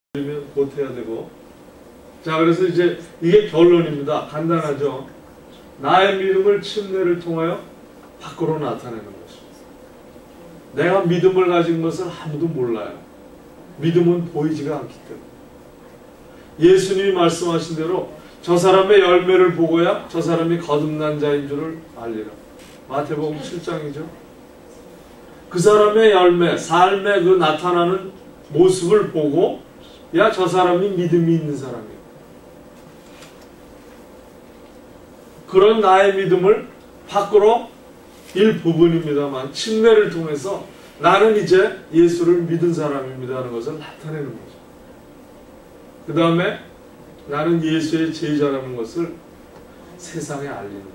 보태야 되고. 자, 그래서 이제 이게 결론입니다. 간단하죠. 나의 믿음을 침례를 통하여 밖으로 나타내는 것입니다. 내가 믿음을 가진 것을 아무도 몰라요. 믿음은 보이지가 않기 때문에. 예수님이 말씀하신 대로 저 사람의 열매를 보고야 저 사람이 거듭난 자인 줄을 알리라. 마태복음 7장이죠. 그 사람의 열매, 삶의 그 나타나는 모습을 보고 야, 저 사람이 믿음이 있는 사람이야. 그런 나의 믿음을 밖으로 일부분입니다만 침례를 통해서 나는 이제 예수를 믿은 사람입니다 하는 것을 나타내는 거죠. 그 다음에 나는 예수의 제자라는 것을 세상에 알리는 거예요.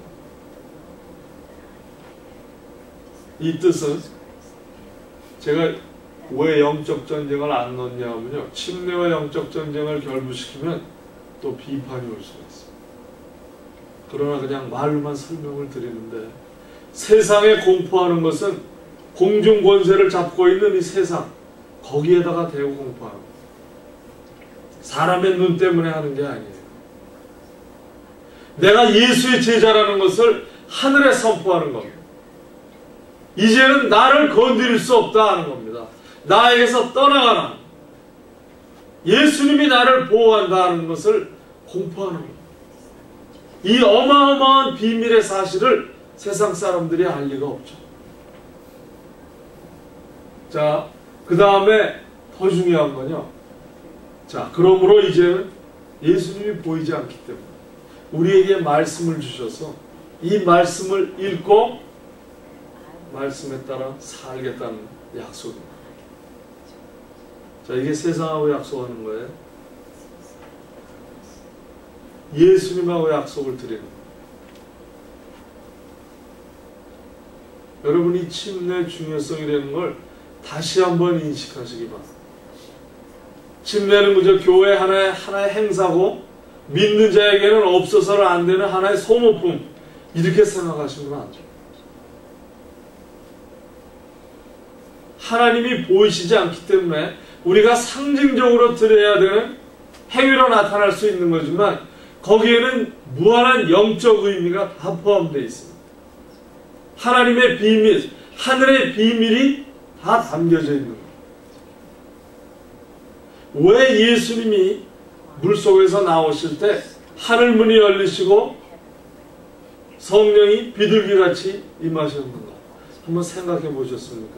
이 뜻은 제가 왜 영적 전쟁을 안 넣냐 하면요, 침례와 영적 전쟁을 결부시키면 또 비판이 올 수가 있어요. 그러나 그냥 말로만 설명을 드리는데, 세상에 공포하는 것은 공중 권세를 잡고 있는 이 세상, 거기에다가 대고 공포하는 거예요. 사람의 눈 때문에 하는 게 아니에요. 내가 예수의 제자라는 것을 하늘에 선포하는 겁니다. 이제는 나를 건드릴 수 없다 하는 겁니다. 나에게서 떠나가라. 예수님이 나를 보호한다는 것을 공포하는 겁니다. 이 어마어마한 비밀의 사실을 세상 사람들이 알 리가 없죠. 자, 그 다음에 더 중요한 건요. 자, 그러므로 이제는 예수님이 보이지 않기 때문에 우리에게 말씀을 주셔서 이 말씀을 읽고 말씀에 따라 살겠다는 약속입니다. 자, 이게 세상하고 약속하는 거예요. 예수님하고 약속을 드리는 거예요. 여러분이 이 침례의 중요성이라는 걸 다시 한번 인식하시기 바랍니다. 침례는 그저 교회 하나의 행사고 믿는 자에게는 없어서는 안 되는 하나의 소모품, 이렇게 생각하시면 안 돼요. 하나님이 보이시지 않기 때문에 우리가 상징적으로 드려야 되는 행위로 나타날 수 있는 거지만 거기에는 무한한 영적 의미가 다 포함되어 있습니다. 하나님의 비밀, 하늘의 비밀이 다 담겨져 있는 거예요. 왜 예수님이 물속에서 나오실 때 하늘문이 열리시고 성령이 비둘기같이 임하셨는가? 한번 생각해 보셨습니까?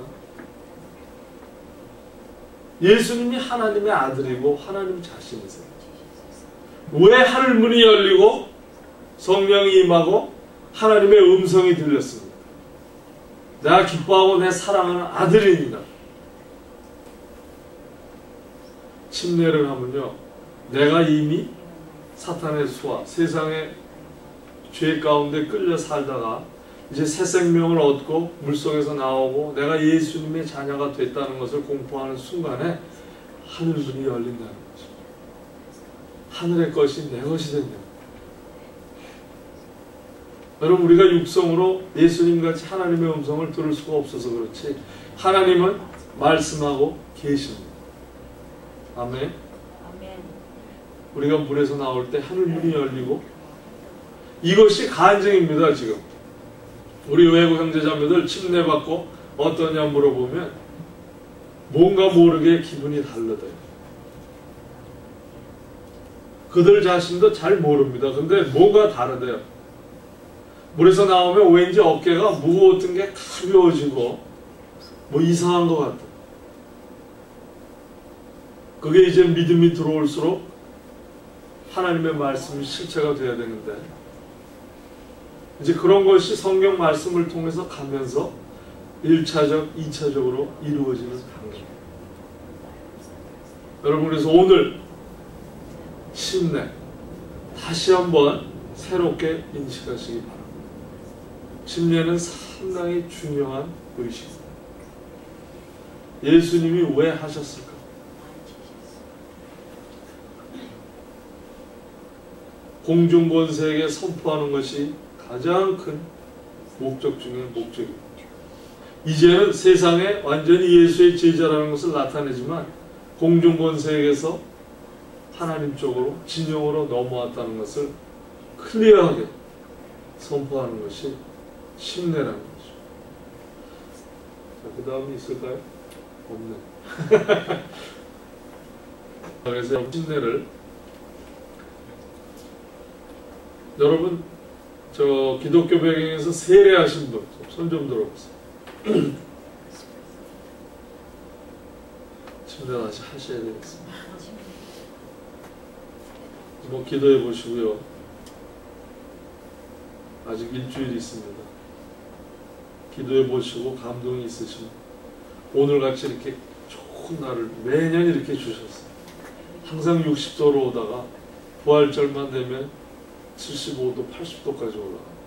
예수님이 하나님의 아들이고 하나님 자신이세요. 왜 하늘문이 열리고 성령이 임하고 하나님의 음성이 들렸습니까? 내가 기뻐하고 내 사랑하는 아들이니라. 침례를 하면요, 내가 이미 사탄의 수와 세상의 죄 가운데 끌려 살다가 이제 새 생명을 얻고 물속에서 나오고 내가 예수님의 자녀가 됐다는 것을 공포하는 순간에 하늘문이 열린다는 거죠. 하늘의 것이 내 것이 된다. 여러분, 우리가 육성으로 예수님같이 하나님의 음성을 들을 수가 없어서 그렇지 하나님은 말씀하고 계십니다. 아멘. 우리가 물에서 나올 때 하늘문이 열리고, 이것이 간증입니다. 지금 우리 외국 형제자매들 침례받고 어떠냐 물어보면 뭔가 모르게 기분이 달라져요. 그들 자신도 잘 모릅니다. 근데 뭔가 다르대요. 물에서 나오면 왠지 어깨가 무거웠던 게 가벼워지고 뭐 이상한 것 같아요. 그게 이제 믿음이 들어올수록 하나님의 말씀이 실체가 되어야 되는데, 이제 그런 것이 성경 말씀을 통해서 가면서 1차적, 2차적으로 이루어지는 단계입니다. 여러분, 그래서 오늘 침례 다시 한번 새롭게 인식하시기 바랍니다. 침례는 상당히 중요한 의식입니다. 예수님이 왜 하셨을까? 공중권세에게 선포하는 것이 가장 큰 목적 중에 목적입니다. 이제는 세상에 완전히 예수의 제자라는 것을 나타내지만 공중권세에게서 하나님 쪽으로 진영으로 넘어왔다는 것을 클리어하게 선포하는 것이 침례라는 거죠. 자, 그 다음에 있을까요? 없네. 그래서 침례를 여러분 저 기독교 배경에서 세례하신 분 손 좀 들어보세요. 침례 다시 하셔야 되겠습니다. 뭐 기도해 보시고요. 아직 일주일이 있습니다. 기도해 보시고 감동이 있으시면 오늘같이 이렇게 좋은 날을 매년 이렇게 주셨어요. 항상 60도로 오다가 부활절만 되면 75도, 80도까지 올라가요.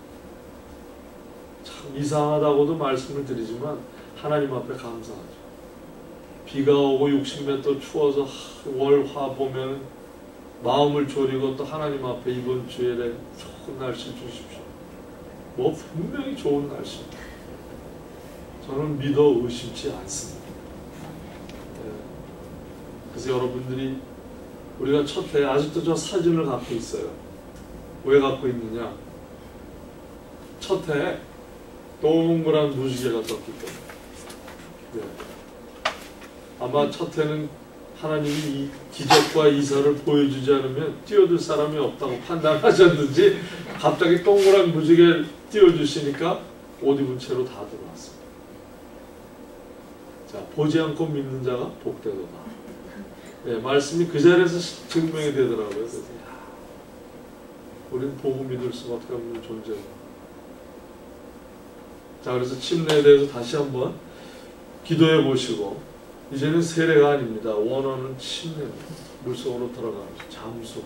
참 이상하다고도 말씀을 드리지만 하나님 앞에 감사하죠. 비가 오고 60m 추워서 월화 보면 마음을 졸이고 또 하나님 앞에 이번 주일에 좋은 날씨 주십시오. 뭐 분명히 좋은 날씨입니다. 저는 믿어 의심치 않습니다. 네. 그래서 여러분들이 우리가 첫 해 아직도 저 사진을 갖고 있어요. 왜 갖고 있느냐? 첫 해에 동그란 무지개가 떴기 때문에. 네. 아마 첫 해는 하나님이 이 기적과 이사를 보여주지 않으면 뛰어들 사람이 없다고 판단하셨는지 갑자기 동그란 무지개를 띄워주시니까 옷 입은 채로 다 들어왔습니다. 자, 보지 않고 믿는 자가 복되도다. 네, 말씀이 그 자리에서 증명이 되더라고요. 그래서 우리는 보고 믿을 수밖에 없는 존재입니다. 자, 그래서 침례에 대해서 다시 한번 기도해 보시고 이제는 세례가 아닙니다. 원어는 침례입니다. 물속으로 들어가는 잠수.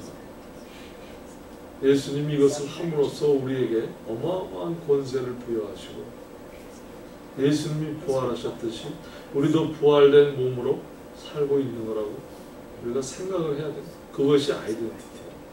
예수님이 이것을 함으로써 우리에게 어마어마한 권세를 부여하시고 예수님이 부활하셨듯이 우리도 부활된 몸으로 살고 있는 거라고 우리가 생각을 해야 됩니다. 그것이 아이덴티티예요.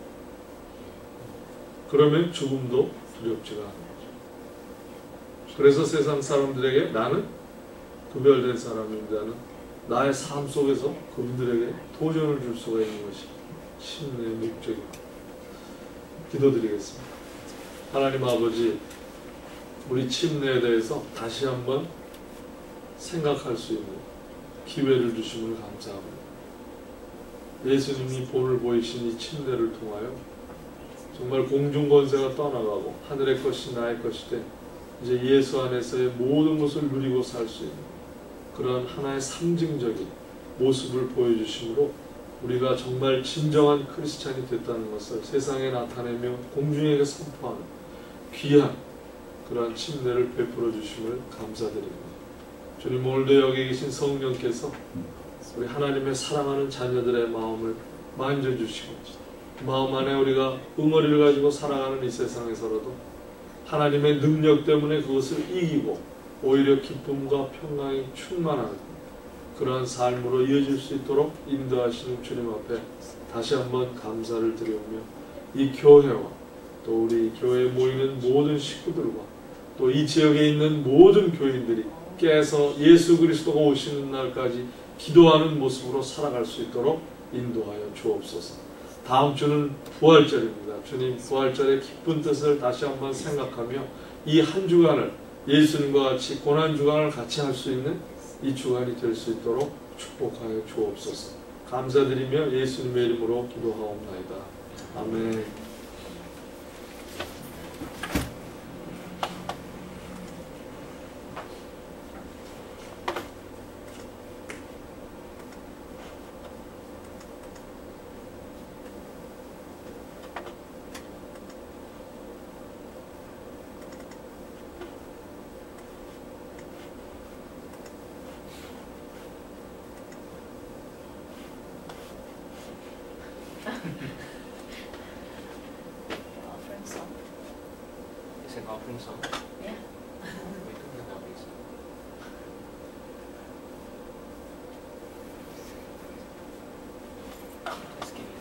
그러면 죽음도 두렵지가 않은 거죠. 그래서 세상 사람들에게 나는 구별된 사람입니다는 나의 삶 속에서 그분들에게 도전을 줄 수가 있는 것이 침례의 목적입니다. 기도드리겠습니다. 하나님 아버지, 우리 침례에 대해서 다시 한번 생각할 수 있는 기회를 주심을 감사합니다. 예수님이 본을 보이신 이 침례를 통하여 정말 공중권세가 떠나가고 하늘의 것이 나의 것이 된 이제 예수 안에서의 모든 것을 누리고 살 수 있는 그러한 하나의 상징적인 모습을 보여주심으로 우리가 정말 진정한 크리스찬이 됐다는 것을 세상에 나타내며 공중에게 선포하는 귀한 그러한 침례를 베풀어 주심을 감사드립니다. 주님, 오늘도 여기 계신 성령께서 우리 하나님의 사랑하는 자녀들의 마음을 만져주시고 마음 안에 우리가 응어리를 가지고 살아가는 이 세상에서라도 하나님의 능력 때문에 그것을 이기고 오히려 기쁨과 평강이 충만한 그러한 삶으로 이어질 수 있도록 인도하시는 주님 앞에 다시 한번 감사를 드리오며 이 교회와 또 우리 교회에 모이는 모든 식구들과 또 이 지역에 있는 모든 교인들이 깨서 예수 그리스도가 오시는 날까지 기도하는 모습으로 살아갈 수 있도록 인도하여 주옵소서. 다음 주는 부활절입니다. 주님, 부활절의 기쁜 뜻을 다시 한번 생각하며 이 한 주간을 예수님과 같이 고난주간을 같이 할 수 있는 이 주간이 될 수 있도록 축복하여 주옵소서. 감사드리며 예수님의 이름으로 기도하옵나이다. 아멘. Offering song. It's an offering song. Yeah. We don't know what it is. Just give me